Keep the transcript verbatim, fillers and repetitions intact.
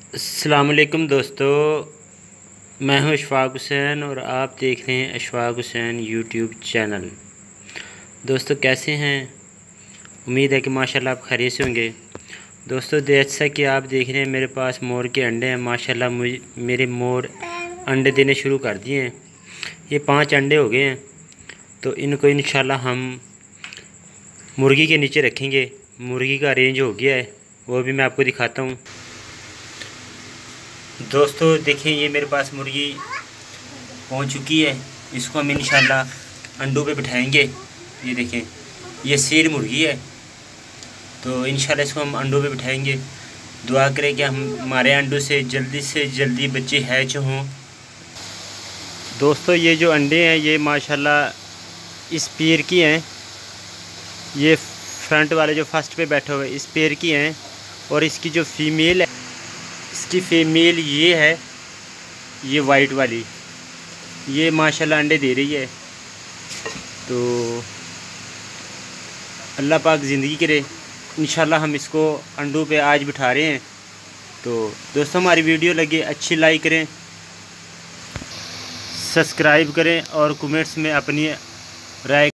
अस्सलाम वालेकुम दोस्तों, मैं हूं अशफाक हुसैन और आप देख रहे हैं अशफाक हुसैन यूट्यूब चैनल। दोस्तों कैसे हैं? उम्मीद है कि माशाल्लाह आप खैरियत से होंगे। दोस्तों जैसा कि आप देख रहे हैं मेरे पास मोर के अंडे हैं। माशाल्लाह मुझे मेरे मोर अंडे देने शुरू कर दिए हैं। ये पांच अंडे हो गए हैं, तो इनको इंशाल्लाह हम मुर्गी के नीचे रखेंगे। मुर्गी का रेंज हो गया है, वो भी मैं आपको दिखाता हूँ। दोस्तों देखिए, ये मेरे पास मुर्गी पहुंच चुकी है। इसको हम इंशाल्लाह अंडों पे बिठाएंगे। ये देखें, ये सीड मुर्गी है, तो इंशाल्लाह इसको हम अंडों पे बिठाएंगे। दुआ करें कि हम हमारे अंडों से जल्दी से जल्दी बच्चे हैच हों। दोस्तों ये जो अंडे हैं ये माशाल्लाह इस पेयर की हैं। ये फ्रंट वाले जो फर्स्ट पे बैठे हुए इस पेयर की हैं, और इसकी जो फीमेल है, इसकी फीमेल ये है, ये वाइट वाली, ये माशाल्लाह अंडे दे रही है। तो अल्लाह पाक ज़िंदगी करे, इंशाल्लाह हम इसको अंडों पे आज बिठा रहे हैं। तो दोस्तों हमारी वीडियो लगी अच्छी, लाइक करें, सब्सक्राइब करें और कमेंट्स में अपनी राय